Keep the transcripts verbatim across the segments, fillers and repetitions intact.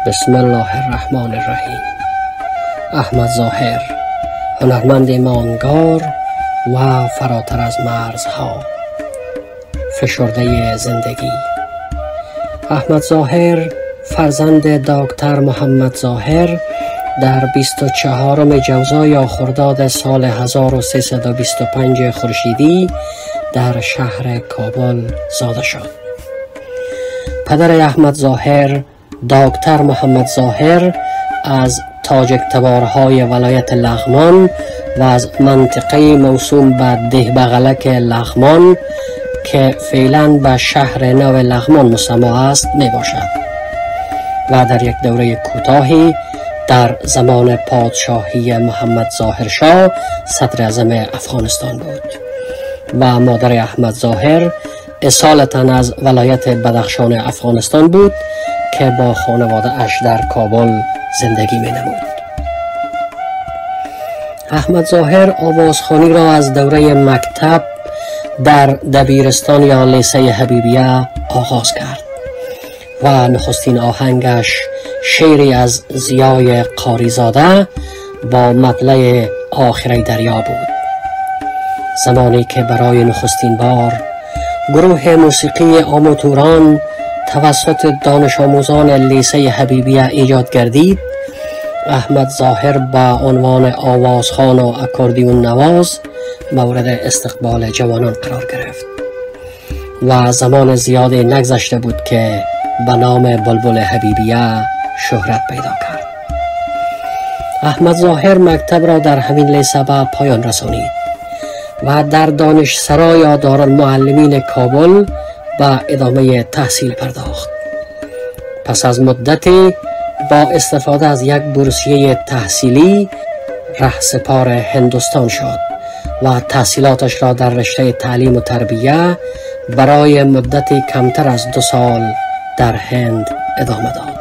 بسم الله الرحمن الرحیم. احمد ظاهر، هنرمند ماندگار و فراتر از مرزها، فشرده زندگی. احمد ظاهر فرزند دکتر محمد ظاهر در بیست و چهارم جوزا یا خرداد سال هزار و سیصد و بیست و پنج خورشیدی در شهر کابل زاده شد. پدر احمد ظاهر دکتر محمد ظاهر از تاجک تبارهای ولایت لغمان و از منطقه موسوم به ده بغلک لغمان که فعلا به شهر نو لغمان مسمی است می باشد و در یک دوره کوتاهی در زمان پادشاهی محمد ظاهر شاه صدر اعظم افغانستان بود و مادر احمد ظاهر اصالتا از ولایت بدخشان افغانستان بود که با خانواده اش در کابل زندگی می نمود. احمد ظاهر آوازخوانی را از دوره مکتب در دبیرستان یا لیسه حبیبیه آغاز کرد و نخستین آهنگش شعری از ضیای قاریزاده با مطلع آخره دریا بود. زمانی که برای نخستین بار گروه موسیقی آماتوران توسط دانش آموزان لیسه حبیبیه ایجاد گردید، احمد ظاهر با عنوان آوازخوان و اکوردیون نواز مورد استقبال جوانان قرار گرفت و زمان زیادی نگذشته بود که به نام بلبل حبیبیه شهرت پیدا کرد. احمد ظاهر مکتب را در همین لیسه به پایان رسانید و در دانشسرای یا دارالمعلمین کابل با ادامه تحصیل پرداخت. پس از مدتی با استفاده از یک بورسیه تحصیلی رهسپار هندوستان شد و تحصیلاتش را در رشته تعلیم و تربیه برای مدتی کمتر از دو سال در هند ادامه داد.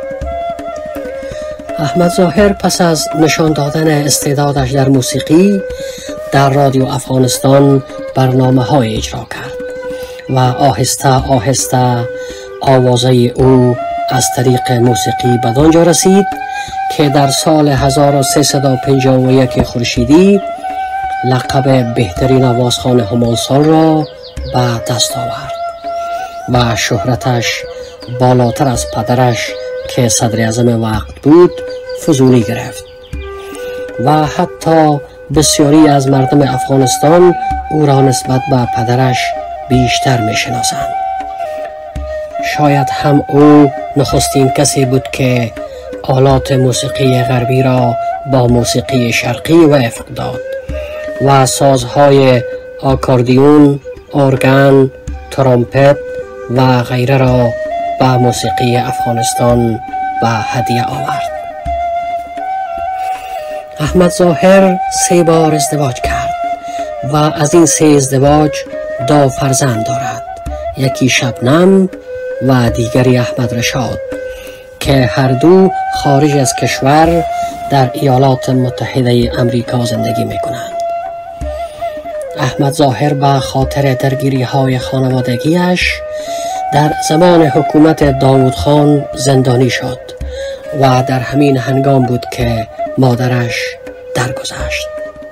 احمد ظاهر پس از نشان دادن استعدادش در موسیقی در رادیو افغانستان برنامه‌های اجرا کرد و آهسته آهسته آوازه او از طریق موسیقی به آنجا رسید که در سال هزار و سیصد و پنجاه و یک خورشیدی لقب بهترین آوازخوان همان سال را به دست آورد و شهرتش بالاتر از پدرش که صدر اعظم وقت بود فزونی گرفت و حتی بسیاری از مردم افغانستان او را نسبت به پدرش بیشتر می شناسند. شاید هم او نخستین کسی بود که آلات موسیقی غربی را با موسیقی شرقی وفق داد و سازهای آکاردیون، ارگن، ترومپت و غیره را به موسیقی افغانستان به هدیه آورد. احمد ظاهر سه بار ازدواج کرد و از این سه ازدواج دو فرزند دارد، یکی شبنم و دیگری احمد رشاد که هر دو خارج از کشور در ایالات متحده امریکا زندگی می کنند. احمد ظاهر به خاطر درگیری های خانوادگیش در زمان حکومت داوود خان زندانی شد و در همین هنگام بود که مادرش درگذشت.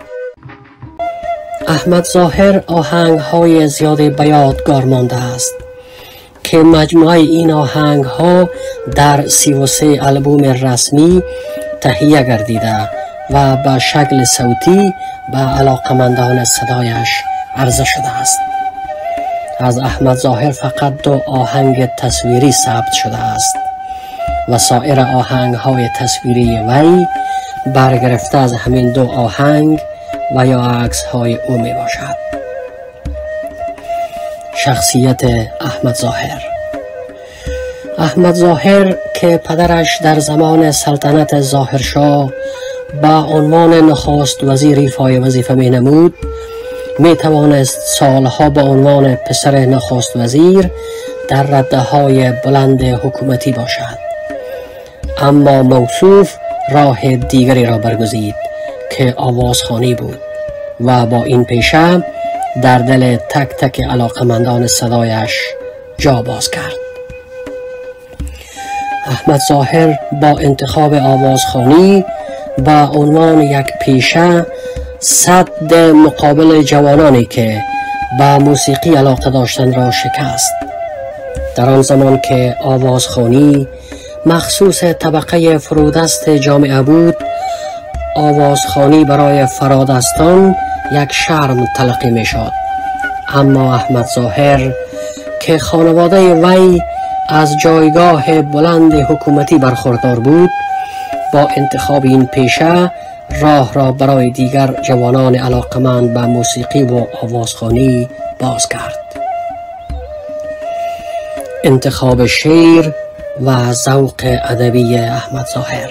احمد ظاهر آهنگ های زیادی به یادگار مانده است که مجموعه این آهنگ ها در سی و سه آلبوم رسمی تهیه گردیده و به شکل صوتی به علاقمندان صدایش عرضه شده است. از احمد ظاهر فقط دو آهنگ تصویری ثبت شده است و سایر آهنگ های تصویری وی برگرفته از همین دو آهنگ و یا عکس های او می باشد. شخصیت احمد ظاهر. احمد ظاهر که پدرش در زمان سلطنت ظاهرشاه با عنوان نخست وزیر ایفای وظیفه می نمود، می توانست سالها با عنوان پسر نخست وزیر در رده های بلند حکومتی باشد، اما موصوف راه دیگری را برگزید که آوازخوانی بود و با این پیشه در دل تک تک علاقمندان صدایش جا باز کرد. احمد ظاهر با انتخاب آوازخوانی با عنوان یک پیشه سد مقابل جوانانی که با موسیقی علاقه داشتن را شکست. در آن زمان که آوازخوانی مخصوص طبقه فرودست جامعه بود، آوازخوانی برای فرادستان یک شرم تلقی می شد. اما احمد ظاهر که خانواده وی از جایگاه بلند حکومتی برخوردار بود، با انتخاب این پیشه راه را برای دیگر جوانان علاقمند به موسیقی و آوازخوانی باز کرد. انتخاب شعر و ذوق ادبی احمد ظاهر.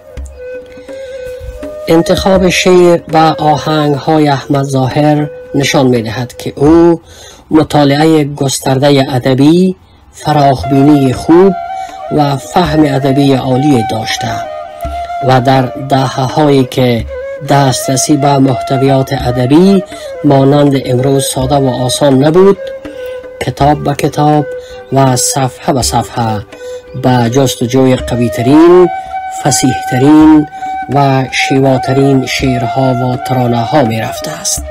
انتخاب شعر و آهنگ‌های احمد ظاهر نشان می‌دهد که او مطالعه گسترده ادبی، فراخبینی خوب و فهم ادبی عالی داشته و در دهه‌هایی که دسترسی به محتویات ادبی مانند امروز ساده و آسان نبود، کتاب به کتاب و صفحه به صفحه به جستجوی قوی‌ترین، فصیح‌ترین و شیواترین شعرها و ترانه‌ها می رفته است.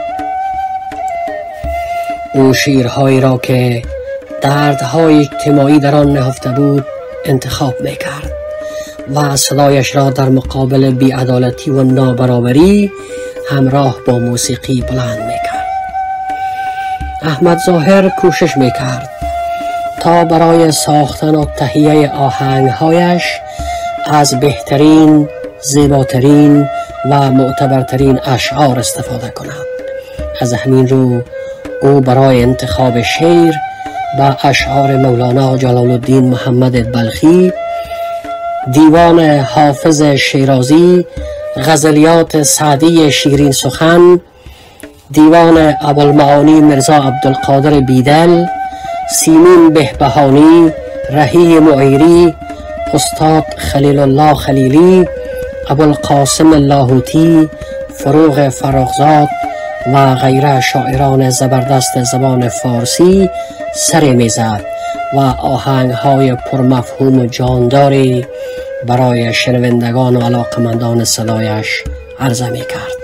او شعرهایی را که دردهای اجتماعی در آن نهفته بود انتخاب می کرد و صدایش را در مقابل بی‌عدالتی و نابرابری همراه با موسیقی بلند می کرد. احمد ظاهر کوشش می کرد تا برای ساختن و تهیه آهنگهایش از بهترین، زیباترین و معتبرترین اشعار استفاده کند. از همین رو او برای انتخاب شعر با اشعار مولانا جلال الدین محمد بلخی، دیوان حافظ شیرازی، غزلیات سعدی شیرین سخن، دیوان ابوالمعانی مرزا عبدالقادر بیدل، سیمین بهبهانی، رهی معیری، استاد خلیل الله خلیلی، ابوالقاسم لاهوتی، فروغ فراغزاد و غیره شاعران زبردست زبان فارسی سر میزد و آهنگ‌های پرمفهوم و جانداری برای شنوندگان و علاقمندان صدایش عرضه می کرد.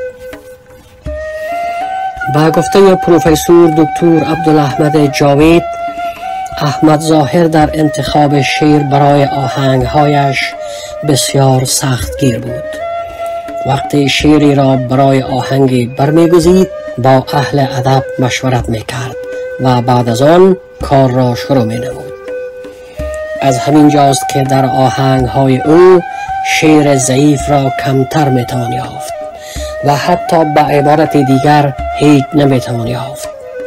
با گفته پروفسور دکتر عبدالاحمد جاوید، احمد ظاهر در انتخاب شعر برای آهنگ‌هایش بسیار سختگیر بود. وقتی شعری را برای آهنگی برمی‌گزید، با اهل ادب مشورت می‌کرد و بعد از آن کار را شروع می‌نمود. از همین جاست که در آهنگ‌های او شعر ضعیف را کمتر می‌توان یافت و حتی به عبارت دیگر هیچ نمی‌توان یافت.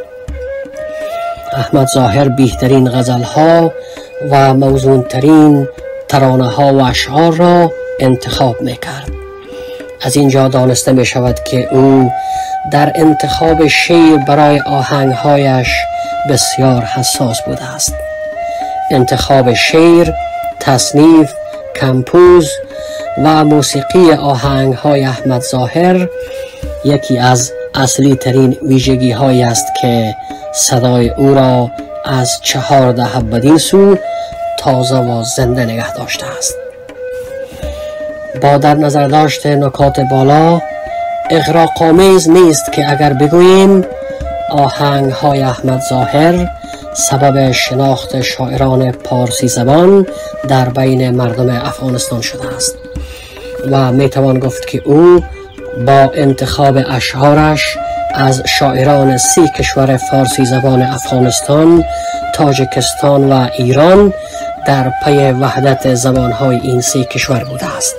احمد ظاهر بهترین غزل‌ها و موزون‌ترین ترانه‌ها و اشعار را انتخاب می‌کرد. از اینجا دانسته می شود که او در انتخاب شعر برای آهنگهایش بسیار حساس بوده است. انتخاب شعر، تصنیف، کمپوز و موسیقی آهنگهای احمد ظاهر یکی از اصلی ترین ویژگی هایی است که صدای او را از چهار دهه بدین سو تازه و زنده نگه داشته است. با در نظر داشت نکات بالا، اغراق‌آمیز نیست که اگر بگوییم آهنگ های احمد ظاهر سبب شناخت شاعران پارسی زبان در بین مردم افغانستان شده است و میتوان گفت که او با انتخاب اشعارش از شاعران سی کشور فارسی زبان افغانستان، تاجیکستان و ایران در پی وحدت زبانهای این سی کشور بوده است.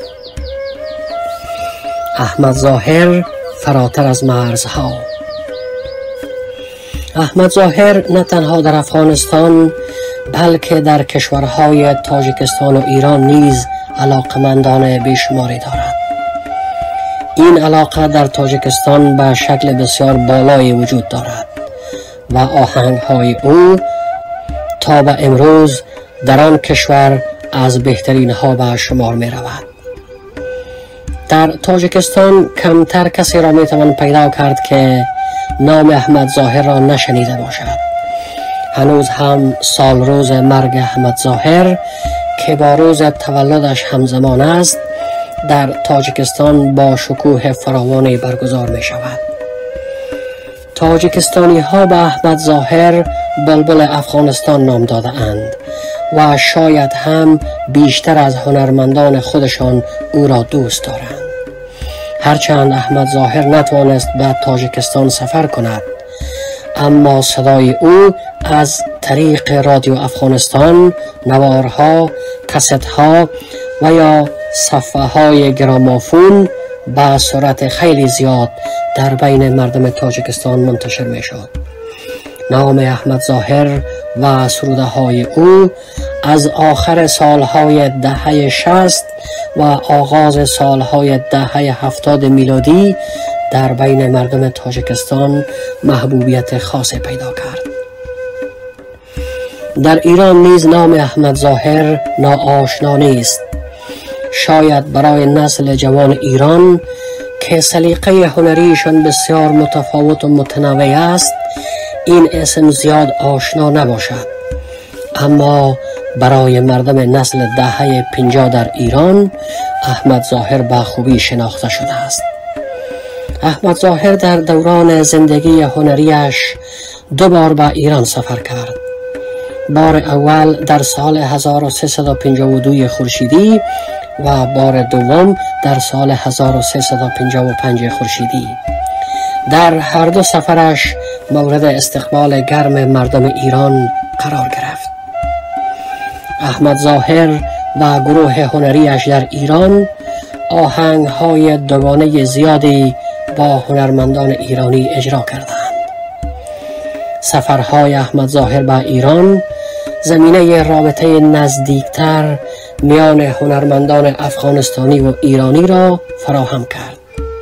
احمد ظاهر فراتر از مرزها. احمد ظاهر نه تنها در افغانستان بلکه در کشورهای تاجیکستان و ایران نیز علاقمندان بیشماری دارد. این علاقه در تاجیکستان به شکل بسیار بالایی وجود دارد و آهنگ‌های او تا به امروز در آن کشور از بهترین ها به شمار می رود. در تاجیکستان کمتر کسی را می توان پیدا کرد که نام احمد ظاهر را نشنیده باشد. هنوز هم سال روز مرگ احمد ظاهر که با روز تولدش همزمان است در تاجیکستان با شکوه فراوانی برگزار می شود. تاجیکستانی ها به احمد ظاهر بلبل افغانستان نام داده اند و شاید هم بیشتر از هنرمندان خودشان او را دوست دارند. هرچند احمد ظاهر نتوانست به تاجیکستان سفر کند، اما صدای او از طریق رادیو افغانستان، نوارها، کستها و یا صفحه های گرامافون به سرعت خیلی زیاد در بین مردم تاجیکستان منتشر می شد. نام احمد ظاهر و سروده های او از آخر سالهای دهه شصت و آغاز سالهای دهه هفتاد میلادی در بین مردم تاجیکستان محبوبیت خاصی پیدا کرد. در ایران نیز نام احمد ظاهر ناآشنا نیست. شاید برای نسل جوان ایران که سلیقه هنریشان بسیار متفاوت و متنوع است این اسم زیاد آشنا نباشد، اما برای مردم نسل دهه پنجاه در ایران احمد ظاهر به خوبی شناخته شده است. احمد ظاهر در دوران زندگی هنریش دو بار به ایران سفر کرد. بار اول در سال هزار و سیصد و پنجاه و دو خورشیدی و بار دوم در سال هزار و سیصد و پنجاه و پنج خورشیدی. در هر دو سفرش مورد استقبال گرم مردم ایران قرار گرفت. احمد ظاهر و گروه هنریش در ایران آهنگ‌های دوگانه زیادی با هنرمندان ایرانی اجرا کردند. سفرهای احمد ظاهر به ایران زمینه رابطه نزدیکتر میان هنرمندان افغانستانی و ایرانی را فراهم کرد.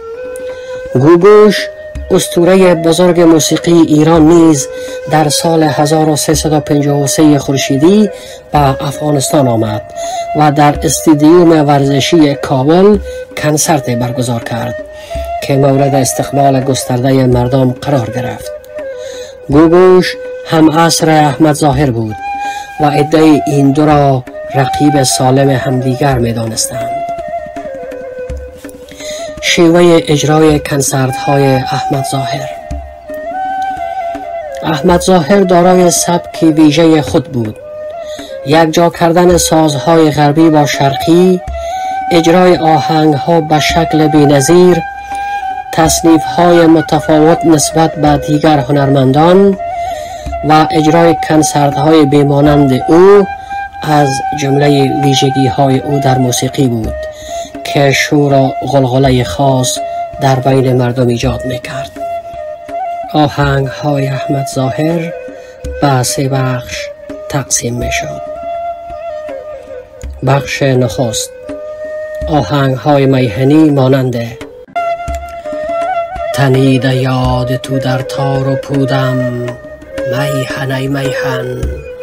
گوگوش اسطوره بزرگ موسیقی ایران نیز در سال هزار و سیصد و پنجاه و سه خورشیدی به افغانستان آمد و در استادیوم ورزشی کابل کنسرت برگزار کرد که مورد استقبال گسترده مردم قرار گرفت. گوگوش هم عصر احمد ظاهر بود و عده این دو را رقیب سالم همدیگر می دانستند. شیوه اجرای کنسرت های احمد ظاهر. احمد ظاهر دارای سبکی ویژه خود بود. یک جا کردن سازهای غربی با شرقی، اجرای آهنگ ها به شکل بی‌نظیر، تصنیف های متفاوت نسبت به دیگر هنرمندان و اجرای کنسرت های بیمانند او از جمله ویژگی های او در موسیقی بود که شور و غلغله خاص در بین مردم ایجاد میکرد. آهنگ های احمد ظاهر به سه بخش تقسیم میشد. بخش نخست آهنگ های میهنی مانند تنید یاد تو در تار و پودم، میهن ای میهن،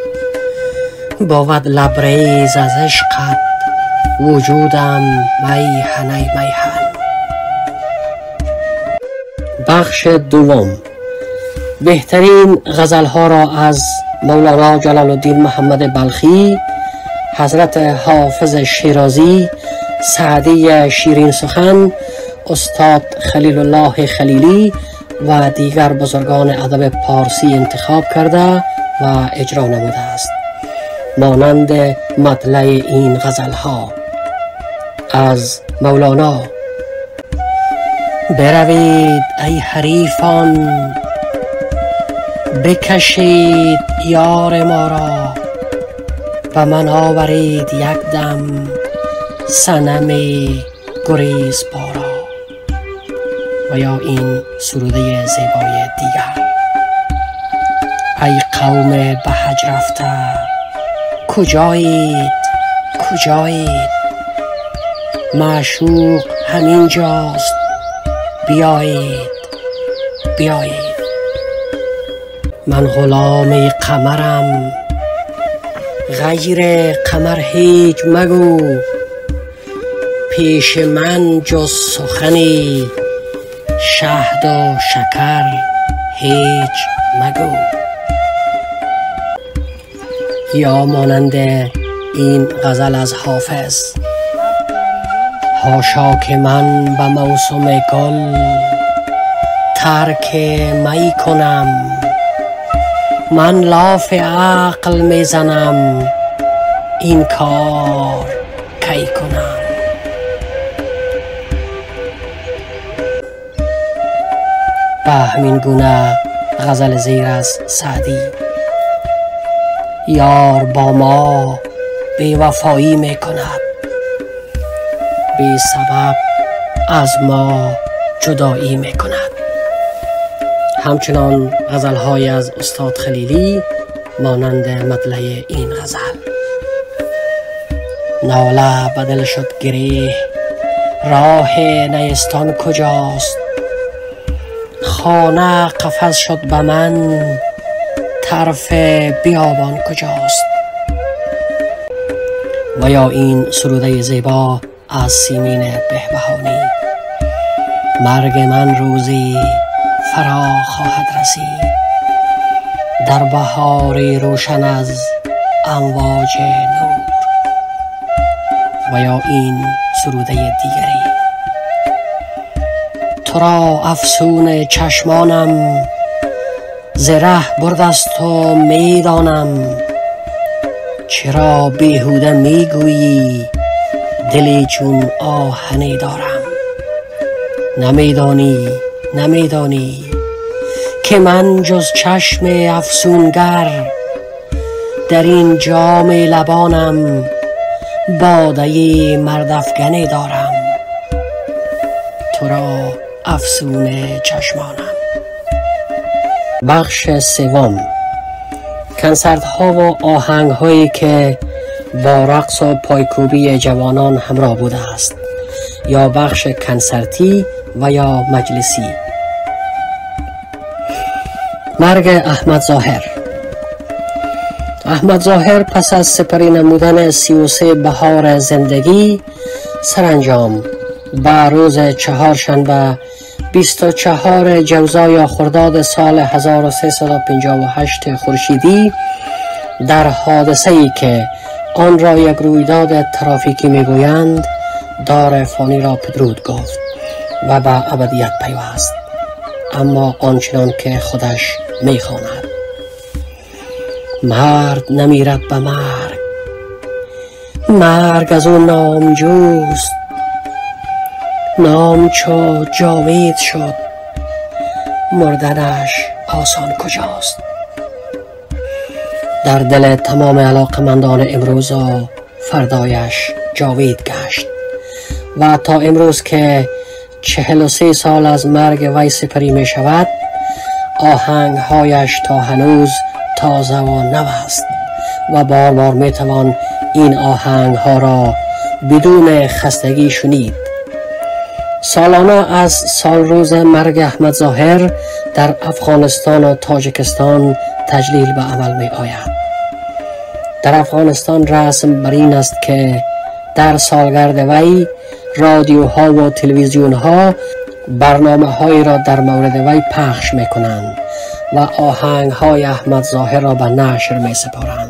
بود لبریز از عشقت وجودم، میهن ای میهن. بخش دوم بهترین غزلها را از مولانا جلال الدین محمد بلخی، حضرت حافظ شیرازی، سعدی شیرین سخن، استاد خلیل الله خلیلی و دیگر بزرگان ادب پارسی انتخاب کرده و اجرا نموده است. مانند مطلع این غزلها از مولانا: بروید ای حریفان، بکشید یار ما را، و من آورید یک دم صنم گریز پارا. و یا این سروده زیبای دیگر: ای قوم به حج رفته، کجایید کجایید، معشوق همین جاست، بیایید بیایید. من غلام قمرم، غیر قمر هیچ مگو، پیش من جز سخنی شهد و شکر هیچ مگو. یا مانند این غزل از حافظ. حاشا که من به موسم گل ترک می کنم، من لاف عقل میزنم این کار کی کنم. به همین گونه غزل زیر از سعدی. یار با ما بی وفایی می کند، بی سبب از ما جدایی می کند. همچنان غزل‌های از استاد خلیلی مانند مطلع این غزل. ناله بدل شد گریه، راه نیستان کجاست؟ خانه قفس شد به من، طرف بیابان کجاست؟ و یا این سروده زیبا از سیمین بهبهانی. مرگ من روزی فرا خواهد رسید، در بهاری روشن از امواج نور. و یا این سروده دیگری. تو را افسون چشمانم زره بردست و میدانم، چرا بیهوده میگویی دلی چون آهنی دارم؟ نمیدانی نمیدانی که من جز چشم افسونگر در این جام لبانم باده مردافگنی دارم. تو را افسون چشمانم. بخش سوم، کنسرت ها و آهنگ هایی که با رقص و پایکوبی جوانان همراه بوده است، یا بخش کنسرتی و یا مجلسی. مرگ احمد ظاهر. احمد ظاهر پس از سپری نمودن سی و سه بهار زندگی سرانجام به روز چهارشنبه بیست و چهار جوزای خرداد سال هزار و سیصد و پنجاه و هشت خورشیدی در حادثه‌ای که آن را یک رویداد ترافیکی میگویند دار فانی را بدرود گفت و به ابدیت پیوست، اما آنچنان که خودش میخواند. مرد نمیرد به مرگ، مرگ از اون نامجوست. نام چو جاوید شد، مردنش آسان کجاست؟ در دل تمام علاقمندان امروز و فردایش جاوید گشت و تا امروز که چهل و سه سال از مرگ وی سپری می شود، آهنگ هایش تا هنوز تازه و نو است و بار بار می توان این آهنگ ها را بدون خستگی شنید. سالانه از سال روز مرگ احمد ظاهر در افغانستان و تاجیکستان تجلیل به عمل می آید. در افغانستان رسم بر این است که در سالگرد وی رادیوها و تلویزیونها برنامه هایی را در مورد وی پخش می کنند و آهنگ های احمد ظاهر را به نشر می سپارند.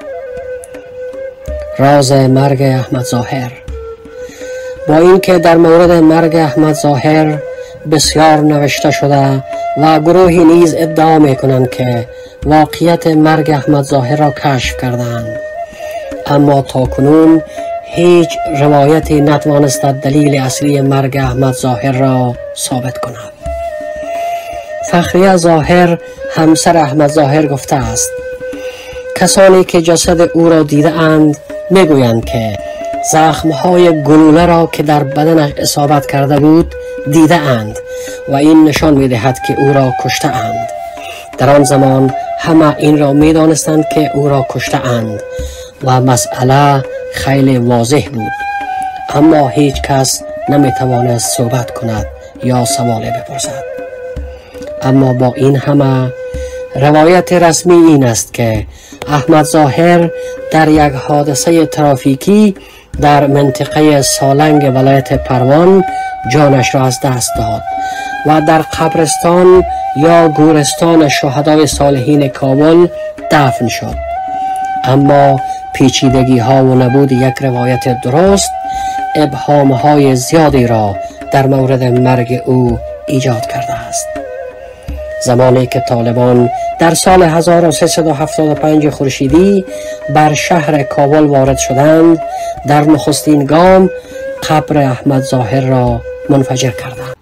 راز مرگ احمد ظاهر. با اینکه در مورد مرگ احمد ظاهر بسیار نوشته شده و گروهی نیز ادعا می کنند که واقعیت مرگ احمد ظاهر را کشف کردند، اما تا کنون هیچ روایتی نتوانست دلیل اصلی مرگ احمد ظاهر را ثابت کند. فخریه ظاهر همسر احمد ظاهر گفته است کسانی که جسد او را دیده اند می گویند که زخمهای گلوله را که در بدنش اصابت کرده بود دیده اند و این نشان می دهد که او را کشته اند. در آن زمان همه این را می دانستند که او را کشته اند و مسئله خیلی واضح بود، اما هیچ کس نمی توانست صحبت کند یا سوالی بپرسد. اما با این همه روایت رسمی این است که احمد ظاهر در یک حادثه ترافیکی در منطقه سالنگ ولایت پروان جانش را از دست داد و در قبرستان یا گورستان شهدای صالحین کابل دفن شد، اما پیچیدگی ها و نبود یک روایت درست ابهام های زیادی را در مورد مرگ او ایجاد کرده است. زمانی که طالبان در سال هزار و سیصد و هفتاد و پنج خورشیدی بر شهر کابل وارد شدند، در نخستین گام قبر احمد ظاهر را منفجر کردند.